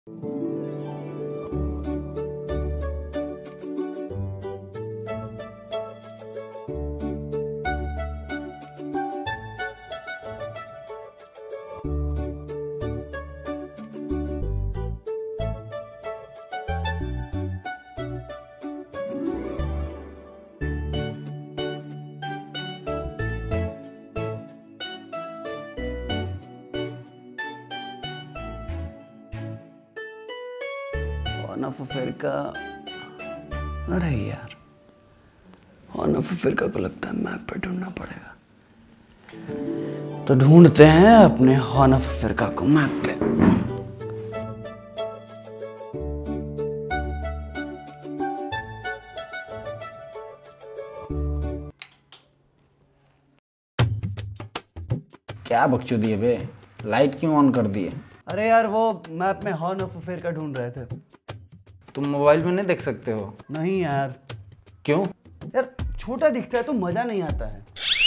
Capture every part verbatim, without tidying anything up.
Horn of Africa का, अरे यार हॉर्न ऑफ अफेयर का को लगता है मैप पे ढूंढना पड़ेगा। तो ढूंढते हैं अपने हॉर्न ऑफ अफेयर का को मैप पे। क्या बकचोदी है बे, लाइट क्यों ऑन कर दिए? अरे यार वो मैप में हॉर्न ऑफ अफेयर का ढूंढ रहे थे। तुम मोबाइल में नहीं देख सकते हो? नहीं यार। क्यों? यार छोटा दिखता है तो मजा नहीं आता है।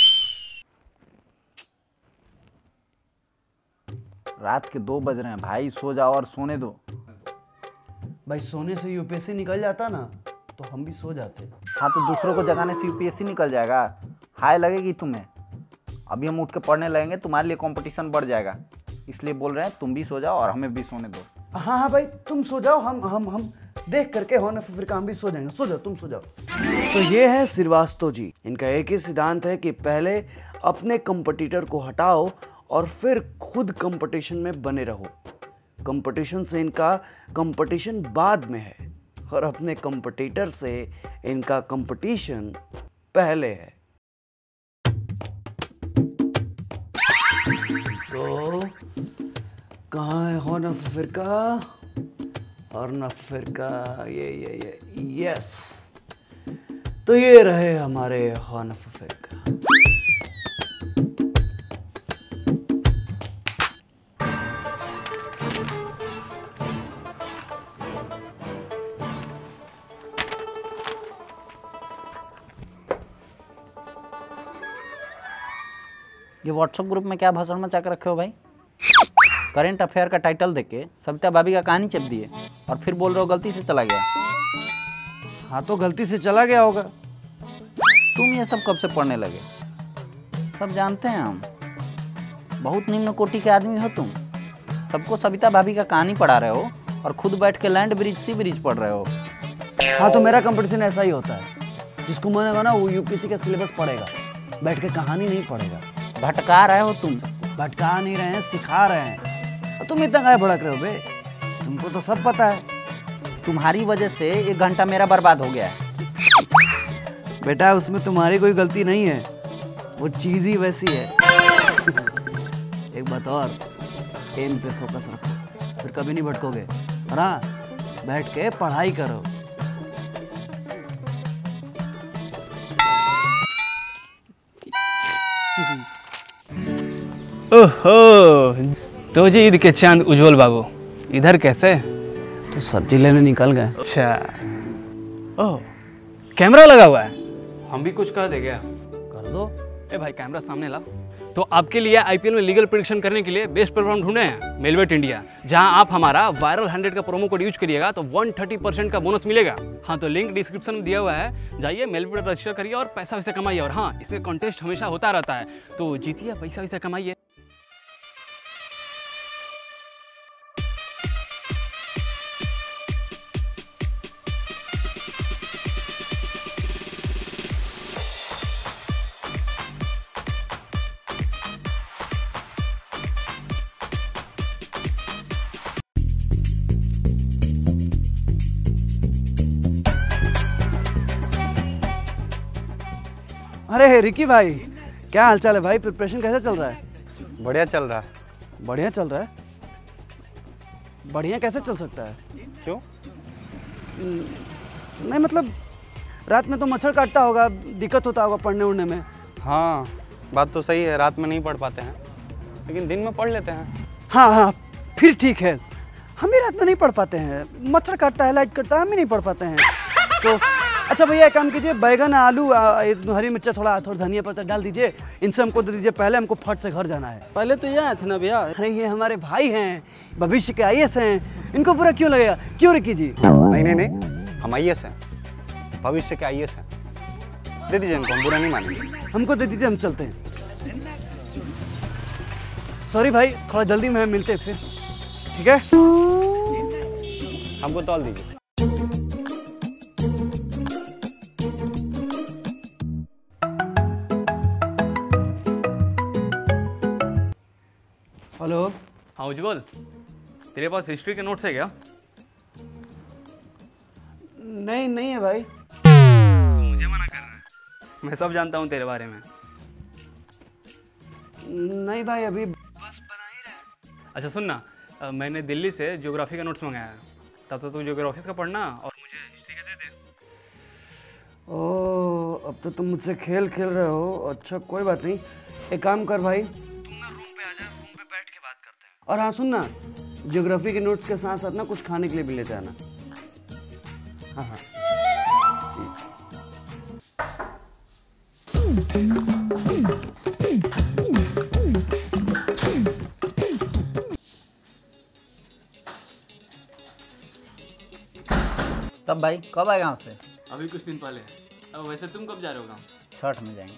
रात के दो बज रहे हैं भाई, सो जाओ और सोने दो। भाई सोने से यूपीएससी निकल जाता ना तो हम भी सो जाते। हाँ तो दूसरों को जगाने से यूपीएससी निकल जाएगा? हाय लगेगी तुम्हें? अभी हम उठ के पढ़ने लगेंगे, तुम्हारे लिए कंपटीशन बढ़ जाएगा, इसलिए बोल रहे हैं तुम भी सो जाओ और हमें भी सोने दो। हाँ हाँ भाई तुम सो जाओ, हम हम हम देख करके हॉर्न ऑफ अफेयर का हम भी सो जाएंगे। सो जाओ, तुम सो जाओ। तो ये है श्रीवास्तव जी। इनका एक ही सिद्धांत है कि पहले अपने कंपटीटर को हटाओ और फिर खुद कंपटीशन में बने रहो। कंपटीशन से इनका कंपटीशन बाद में है और अपने कंपटीटर से इनका कंपटीशन पहले है। तो कहाँ है हॉर्न ऑफ अफेयर का? हॉर्न ऑफ अफेयर का ये ये ये यस, तो ये रहे हमारे हॉर्न ऑफ अफेयर का। ये व्हाट्सएप ग्रुप में क्या भाषण मचा के रखे हो भाई? करंट अफेयर का टाइटल देके सविता भाभी का कहानी चप दिए और फिर बोल रहे हो गलती से चला गया। हाँ तो गलती से चला गया होगा। तुम ये सब कब से पढ़ने लगे? सब जानते हैं हम, बहुत निम्न कोटि के आदमी हो तुम। सबको सविता भाभी का कहानी पढ़ा रहे हो और खुद बैठ के लैंड ब्रिज सी ब्रिज पढ़ रहे हो। हाँ तो मेरा कंपटीशन ऐसा ही होता है, जिसको मन होगा ना वो यूपीएससी का सिलेबस पढ़ेगा, बैठ के कहानी नहीं पढ़ेगा। भटका रहे हो तुम। भटका नहीं रहे हैं, सिखा रहे हैं। और तुम इतना काहे भड़क रहे हो बे? तुमको तो सब पता है। तुम्हारी वजह से एक घंटा मेरा बर्बाद हो गया है। बेटा उसमें तुम्हारी कोई गलती नहीं है, वो चीज ही वैसी है। एक बात और, एम पे फोकस रखो, फिर कभी नहीं भटकोगे। और हाँ, बैठ के पढ़ाई करो। ओहो, तो जी ईद के चांद उज्जवल बाबू, इधर कैसे? तो सब्जी लेने निकल गए। अच्छा, ओह कैमरा लगा हुआ है, हम भी कुछ कह दे क्या? कर दो। ए भाई कैमरा सामने ला। तो आपके लिए आईपीएल में लीगल प्रेडिक्शन करने के लिए बेस्ट प्लेटफॉर्म ढूंढे हैं मेलबेट इंडिया, जहां आप हमारा वायरल हंड्रेड का प्रोमो कोड यूज करिएगा तो वन थर्टी परसेंट का बोनस मिलेगा। हाँ तो लिंक डिस्क्रिप्शन में दिया हुआ है, जाइए मेलबेट रजिस्टर करिए और पैसा वैसा कमाइए। और हाँ, इसमें कॉन्टेस्ट हमेशा होता रहता है, तो जीतिए, पैसा वैसा कमाइए। अरे रिकी भाई, क्या हालचाल है भाई? प्रिपरेशन कैसा चल रहा है? बढ़िया चल रहा है। बढ़िया चल रहा है? बढ़िया कैसे चल सकता है? क्यों? नहीं मतलब रात में तो मच्छर काटता होगा, दिक्कत होता होगा पढ़ने उड़ने में। हाँ बात तो सही है, रात में नहीं पढ़ पाते हैं, लेकिन दिन में पढ़ लेते हैं। हाँ हाँ फिर ठीक है, हम भी रात में नहीं पढ़ पाते हैं, मच्छर काटता है, लाइट कटता है, हम भी नहीं पढ़ पाते हैं। तो अच्छा भैया एक काम कीजिए, बैगन आलू आ, हरी मिर्चा थोड़ा थोड़ा धनिया पत्ता डाल दीजिए, इनसे हमको दे दीजिए, पहले हमको फट से घर जाना है। पहले तो ये आए थे ना भैया। अरे ये हमारे भाई हैं, भविष्य के आई ए एस हैं, इनको पूरा क्यों लगेगा, क्यों रिकी जी? नहीं नहीं नहीं, हम आई ए एस हैं, भविष्य के आई ए एस हैं। दे दीजिए इनको, हम बुरा नहीं मानेंगे। हमको दे दीजिए, हम चलते हैं। सॉरी भाई, थोड़ा जल्दी में मिलते हैं फिर, ठीक है? हमको तौल दीजिए। हेलो। हाँ उज्जवल, तेरे पास हिस्ट्री के नोट्स है क्या? नहीं नहीं है भाई। तू मुझे मना कर रहा है, मैं सब जानता हूँ तेरे बारे में। नहीं भाई, अभी बस बना ही रहा। अच्छा सुन ना, अ, मैंने दिल्ली से ज्योग्राफी का नोट्स मंगाया है, तब तो तू ज्योग्राफी का पढ़ना और मुझे हिस्ट्री का दे दे। ओह, अब तो तुम मुझसे खेल खेल रहे हो। अच्छा कोई बात नहीं, एक काम कर भाई, तुम ना रूम पे आ जा, रूम पे बैठ के बात करते हैं। और हाँ सुन ना, ज्योग्राफी के नोट्स के साथ साथ ना कुछ खाने के लिए भी लेते आना। हाँ हाँ तब भाई कब आएगा गाँव से? अभी कुछ दिन पहले। अब वैसे तुम कब जा रहे हो गाँव? छठ में जाएंगे।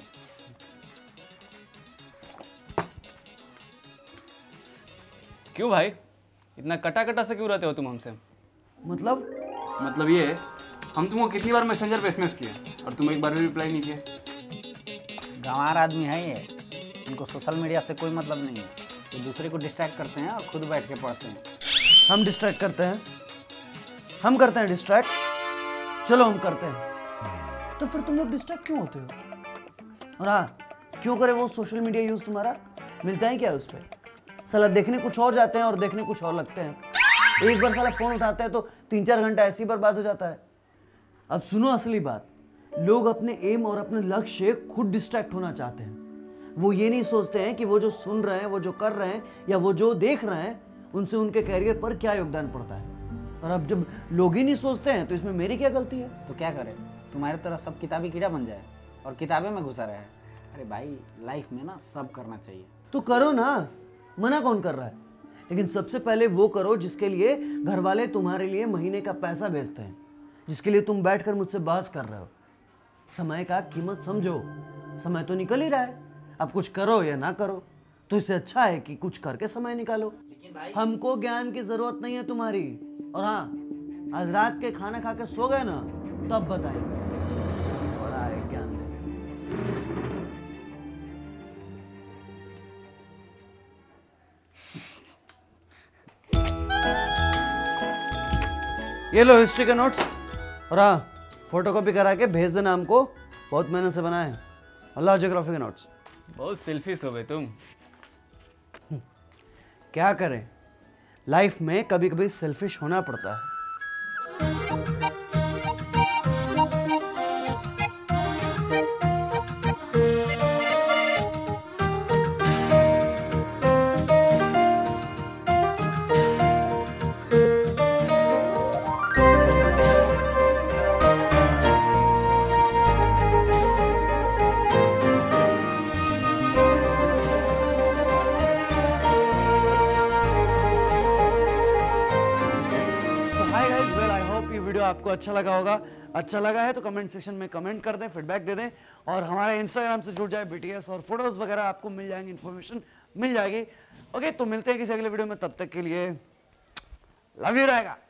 क्यों भाई, इतना कटा कटा से क्यों रहते हो तुम हमसे? मतलब मतलब ये, हम तुमको कितनी बार मैसेंजर पे एसएमएस किए और तुम एक बार भी रिप्लाई नहीं किए। गंवार आदमी है ये, इनको सोशल मीडिया से कोई मतलब नहीं है। तो दूसरे को डिस्ट्रैक्ट करते हैं और खुद बैठ के पढ़ते हैं। हम डिस्ट्रैक्ट करते हैं, हम करते हैं डिस्ट्रैक्ट। चलो हम करते हैं, तो फिर तुम लोग डिस्ट्रैक्ट क्यों होते हो? और हाँ, क्यों करे वो सोशल मीडिया यूज? तुम्हारा मिलता है क्या उस पर? साला देखने कुछ और जाते हैं और देखने कुछ और लगते हैं। एक बार साला फोन उठाते हैं तो तीन चार घंटा ऐसी बर्बाद हो जाता है। अब सुनो असली बात, लोग अपने एम और अपने लक्ष्य से खुद डिस्ट्रैक्ट होना चाहते हैं। वो ये नहीं सोचते हैं कि वो जो सुन रहे हैं, वो जो कर रहे हैं या वो जो देख रहे हैं, उनसे उनके कैरियर पर क्या योगदान पड़ता है। और अब जब लोग ही नहीं सोचते हैं तो इसमें मेरी क्या गलती है? तो क्या करें, तुम्हारी तरह सब किताबी कीड़ा बन जाए और किताबें में घुसा रहे। अरे भाई, लाइफ में ना सब करना चाहिए। तो करो ना, मना कौन कर रहा है? लेकिन सबसे पहले वो करो जिसके लिए घर वाले तुम्हारे लिए महीने का पैसा भेजते हैं, जिसके लिए तुम बैठकर मुझसे बहस कर रहे हो। समय का कीमत समझो, समय तो निकल ही रहा है। अब कुछ करो या ना करो, तो इससे अच्छा है कि कुछ करके समय निकालो। हमको ज्ञान की जरूरत नहीं है तुम्हारी। और हाँ, आज रात के खाना खा के सो गए ना, तब बताइए। बड़ा है ज्ञान। ये लो हिस्ट्री के नोट्स, और हाँ फोटोकॉपी करा के भेज देना हमको, बहुत मेहनत से बनाए हैं। अल्लाह ज्योग्राफी के नोट्स। बहुत सेल्फिश हो गए तुम। क्या करें, लाइफ में कभी कभी सेल्फिश होना पड़ता है। वीडियो आपको अच्छा लगा होगा। अच्छा लगा है तो कमेंट सेक्शन में कमेंट कर दें, फीडबैक दे दें, और हमारे इंस्टाग्राम से जुड़ जाए बीटीएस, और फोटोज वगैरह आपको मिल जाएंगे, इन्फॉर्मेशन मिल जाएगी। ओके, तो मिलते हैं किसी अगले वीडियो में, तब तक के लिए लव यू रहेगा।